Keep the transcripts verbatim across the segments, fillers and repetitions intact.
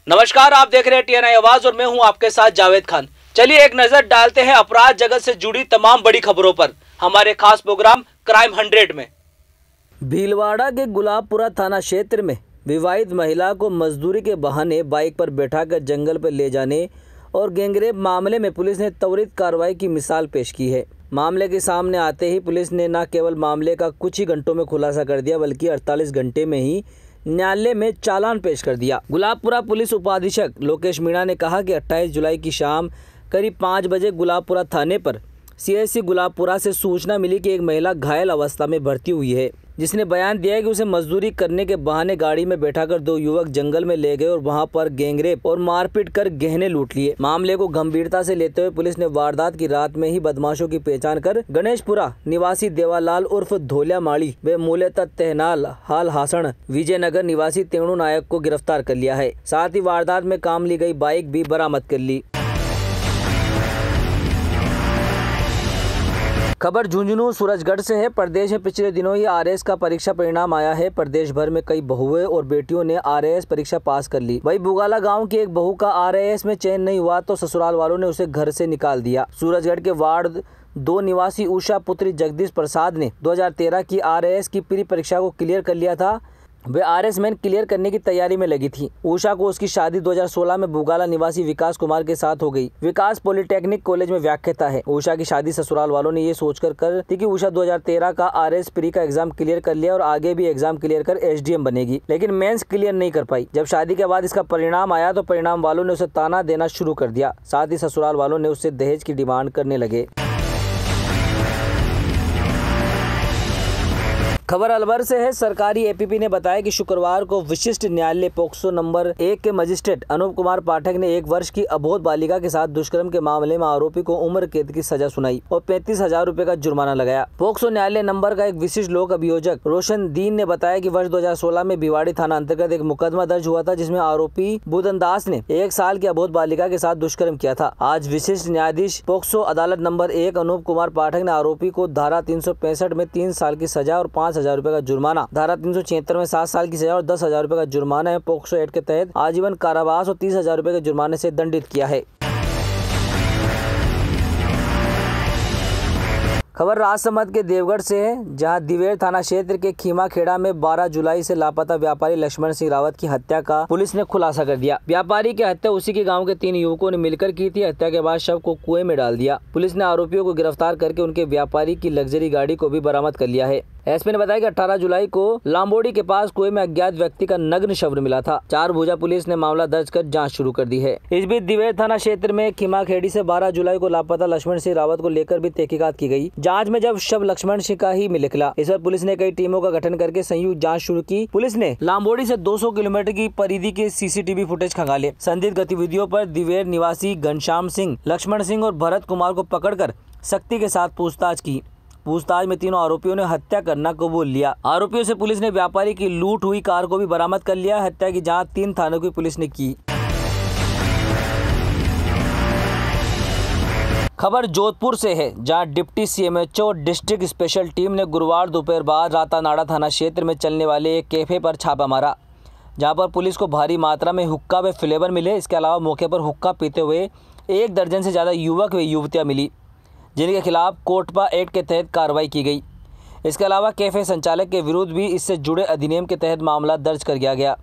नमस्कार, आप देख रहे हैं टीएनआई आवाज और मैं हूं आपके साथ जावेद खान। चलिए एक नजर डालते हैं अपराध जगत से जुड़ी तमाम बड़ी खबरों पर हमारे खास प्रोग्राम क्राइम हंड्रेड में। भीलवाड़ा के गुलाबपुरा थाना क्षेत्र में विवाहित महिला को मजदूरी के बहाने बाइक पर बैठाकर जंगल पर ले जाने और गैंगरेप मामले में पुलिस ने त्वरित कार्रवाई की मिसाल पेश की है। मामले के सामने आते ही पुलिस ने न केवल मामले का कुछ ही घंटों में खुलासा कर दिया बल्कि अड़तालीस घंटे में ही न्यायालय में चालान पेश कर दिया। गुलाबपुरा पुलिस उपाधीक्षक लोकेश मीणा ने कहा कि अट्ठाईस जुलाई की शाम करीब पाँच बजे गुलाबपुरा थाने पर सीएससी गुलाबपुरा से सूचना मिली कि एक महिला घायल अवस्था में भर्ती हुई है, जिसने बयान दिया है कि उसे मजदूरी करने के बहाने गाड़ी में बैठाकर दो युवक जंगल में ले गए और वहां पर गैंगरेप और मारपीट कर गहने लूट लिए। मामले को गंभीरता से लेते हुए पुलिस ने वारदात की रात में ही बदमाशों की पहचान कर गणेशपुरा निवासी देवालाल उर्फ धोलिया माड़ी व मूलतः तेहनाल हाल हासन विजयनगर निवासी तेणु नायक को गिरफ्तार कर लिया है। साथ ही वारदात में काम ली गई बाइक भी बरामद कर ली। खबर झुंझुनू सूरजगढ़ से है। प्रदेश में पिछले दिनों ही आरएएस का परीक्षा परिणाम आया है। प्रदेश भर में कई बहुएं और बेटियों ने आरएएस परीक्षा पास कर ली। वहीं बुगाला गांव की एक बहू का आरएएस में चयन नहीं हुआ तो ससुराल वालों ने उसे घर से निकाल दिया। सूरजगढ़ के वार्ड दो निवासी उषा पुत्री जगदीश प्रसाद ने दो हज़ार तेरह की आरएएस की प्री परीक्षा को क्लियर कर लिया था। वे आरएएस मेन क्लियर करने की तैयारी में लगी थी। उषा को उसकी शादी दो हज़ार सोलह में बुगाला निवासी विकास कुमार के साथ हो गई। विकास पॉलिटेक्निक कॉलेज में व्याख्याता है। उषा की शादी ससुराल वालों ने ये सोचकर कर थी कि उषा दो हज़ार तेरह का आरएएस प्री का एग्जाम क्लियर कर लिया और आगे भी एग्जाम क्लियर कर एसडीएम बनेगी, लेकिन मेंस क्लियर नहीं कर पाई। जब शादी के बाद इसका परिणाम आया तो परिणाम वालों ने उसे ताना देना शुरू कर दिया। साथ ही ससुराल वालों ने उससे दहेज की डिमांड करने लगे। खबर अलवर से है। सरकारी एपीपी ने बताया कि शुक्रवार को विशिष्ट न्यायालय पोक्सो नंबर एक के मजिस्ट्रेट अनूप कुमार पाठक ने एक वर्ष की अबोध बालिका के साथ दुष्कर्म के मामले में आरोपी को उम्र कैद की सजा सुनाई और पैंतीस हजार रूपए का जुर्माना लगाया। पोक्सो न्यायालय नंबर का एक विशिष्ट लोक अभियोजक रोशन दीन ने बताया कि वर्ष दो हजार सोलह में भिवाड़ी थाना अंतर्गत एक मुकदमा दर्ज हुआ था, जिसमें आरोपी बुदन दास ने एक साल की अबोध बालिका के साथ दुष्कर्म किया था। आज विशिष्ट न्यायाधीश पोक्सो अदालत नंबर एक अनूप कुमार पाठक ने आरोपी को धारा तीन सौ पैंसठ में तीन साल की सजा और पाँच हजार रूपए का जुर्माना, धारा तीन सौ छिहत्तर में सात साल की सजा और दस हजार रूपए का जुर्माना है पोक्सो एक्ट के तहत आजीवन कारावास और तीस हजार रूपए के जुर्माने से दंडित किया है। खबर राजसमंद के देवगढ़ से है, जहां दिवेर थाना क्षेत्र के खीमा खेड़ा में बारह जुलाई से लापता व्यापारी लक्ष्मण सिंह रावत की हत्या का पुलिस ने खुलासा कर दिया। व्यापारी की हत्या उसी के गांव के तीन युवकों ने मिलकर की थी। हत्या के बाद शव को कुएं में डाल दिया। पुलिस ने आरोपियों को गिरफ्तार करके उनके व्यापारी की लग्जरी गाड़ी को भी बरामद कर लिया है। एसपी ने बताया कि अठारह जुलाई को लांबोड़ी के पास कुएं में अज्ञात व्यक्ति का नग्न शव मिला था। चार भुजा पुलिस ने मामला दर्ज कर जांच शुरू कर दी है। इस बीच दिवेर थाना क्षेत्र में खीमा खेड़ी से बारह जुलाई को लापता लक्ष्मण सिंह रावत को लेकर भी तहकीकात की गई। जांच में जब शव लक्ष्मण सिंह का ही निकला, इस पर पुलिस ने कई टीमों का गठन करके संयुक्त जाँच शुरू की। पुलिस ने लांबोड़ी से दो सौ किलोमीटर की परिधि के सीसीटीवी फुटेज खंगाले। संदिग्ध गतिविधियों पर दिवेर निवासी घनश्याम सिंह, लक्ष्मण सिंह और भरत कुमार को पकड़कर सख्ती के साथ पूछताछ की। पूछताछ में तीनों आरोपियों ने हत्या करना कबूल लिया। आरोपियों से पुलिस ने व्यापारी की लूट हुई कार को भी बरामद कर लिया। हत्या की जांच तीन थानों की पुलिस ने की। खबर जोधपुर से है, जहां deputy CMHO district special team ने गुरुवार दोपहर बाद रातानाड़ा थाना क्षेत्र में चलने वाले एक कैफे पर छापा मारा, जहां पर पुलिस को भारी मात्रा में हुक्का व फ्लेवर मिले। इसके अलावा मौके पर हुक्का पीते हुए एक दर्जन से ज्यादा युवक व युवतियां मिली, जिनके खिलाफ कोटपा एक्ट के तहत कार्रवाई की गई। इसके अलावा कैफे संचालक के विरुद्ध भी इससे जुड़े अधिनियम के तहत मामला दर्ज कर दिया गया।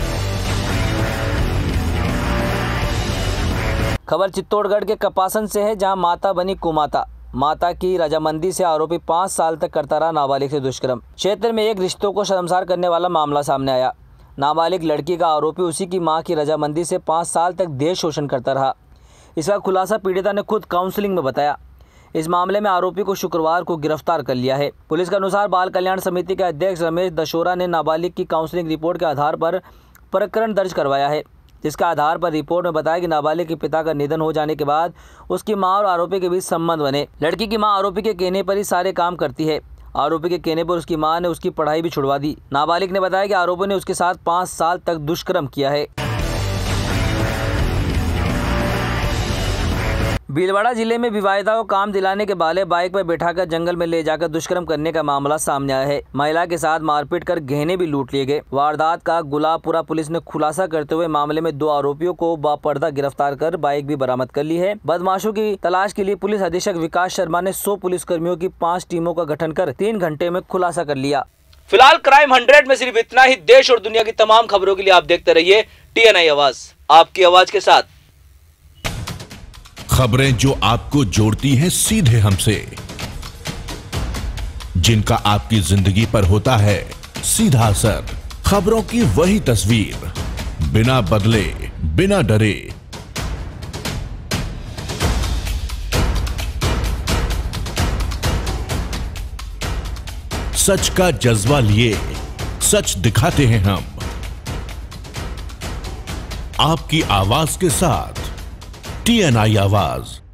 खबर चित्तौड़गढ़ के कपासन से है, जहां माता बनी कुमाता। माता की रजामंदी से आरोपी पाँच साल तक करता रहा नाबालिग से दुष्कर्म। क्षेत्र में एक रिश्तों को शर्मसार करने वाला मामला सामने आया। नाबालिग लड़की का आरोपी उसी की मां की रजामंदी से पाँच साल तक देह शोषण करता रहा। इसका खुलासा पीड़िता ने खुद काउंसलिंग में बताया। इस मामले में आरोपी को शुक्रवार को गिरफ्तार कर लिया है। पुलिस के अनुसार बाल कल्याण समिति के अध्यक्ष रमेश दशोरा ने नाबालिग की काउंसलिंग रिपोर्ट के आधार पर प्रकरण दर्ज करवाया है, जिसके आधार पर रिपोर्ट में बताया कि नाबालिग के पिता का निधन हो जाने के बाद उसकी मां और आरोपी के बीच संबंध बने। लड़की की मां आरोपी के कहने पर ही सारे काम करती है। आरोपी के कहने पर उसकी मां ने उसकी पढ़ाई भी छुड़वा दी। नाबालिग ने बताया कि आरोपी ने उसके साथ पाँच साल तक दुष्कर्म किया है। भीलवाड़ा जिले में विवाहिता को काम दिलाने के बहाने बाइक पर बैठाकर जंगल में ले जाकर दुष्कर्म करने का मामला सामने आया है। महिला के साथ मारपीट कर गहने भी लूट लिए गए। वारदात का गुलाबपुरा पुलिस ने खुलासा करते हुए मामले में दो आरोपियों को बापर्दा गिरफ्तार कर बाइक भी बरामद कर ली है। बदमाशों की तलाश के लिए पुलिस अधीक्षक विकास शर्मा ने सौ पुलिसकर्मियों की पाँच टीमों का गठन कर तीन घंटे में खुलासा कर लिया। फिलहाल क्राइम हंड्रेड में सिर्फ इतना ही। देश और दुनिया की तमाम खबरों के लिए आप देखते रहिए टी एन आई आवाज, आपकी आवाज के साथ। खबरें जो आपको जोड़ती हैं सीधे हमसे, जिनका आपकी जिंदगी पर होता है सीधा असर। खबरों की वही तस्वीर, बिना बदले, बिना डरे। सच का जज्बा लिए सच दिखाते हैं हम, आपकी आवाज के साथ। टी एन आई आवाज।